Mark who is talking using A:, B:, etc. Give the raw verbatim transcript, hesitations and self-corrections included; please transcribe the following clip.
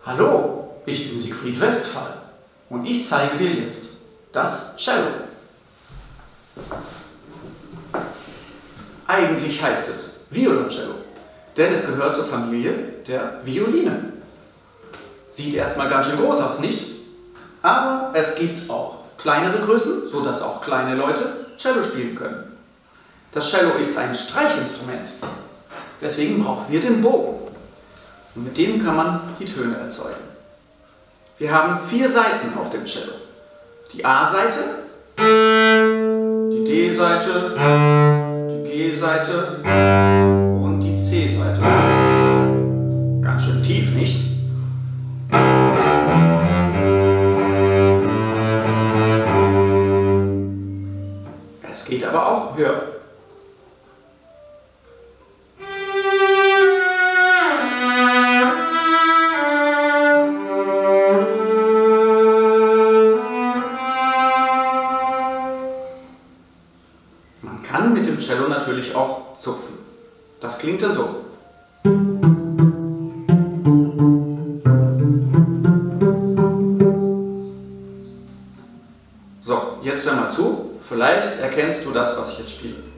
A: Hallo, ich bin Siegfried Westphal und ich zeige dir jetzt das Cello. Eigentlich heißt es Violoncello, denn es gehört zur Familie der Violine. Sieht erstmal ganz schön groß aus, nicht? Aber es gibt auch kleinere Größen, sodass auch kleine Leute Cello spielen können. Das Cello ist ein Streichinstrument, deswegen brauchen wir den Bogen. Und mit dem kann man die Töne erzeugen. Wir haben vier Saiten auf dem Cello. Die A-Seite, die D-Seite, die G-Seite und die C-Seite. Ganz schön tief, nicht? Es geht aber auch höher. Man kann mit dem Cello natürlich auch zupfen. Das klingt dann so. So, jetzt hör mal zu. Vielleicht erkennst du das, was ich jetzt spiele.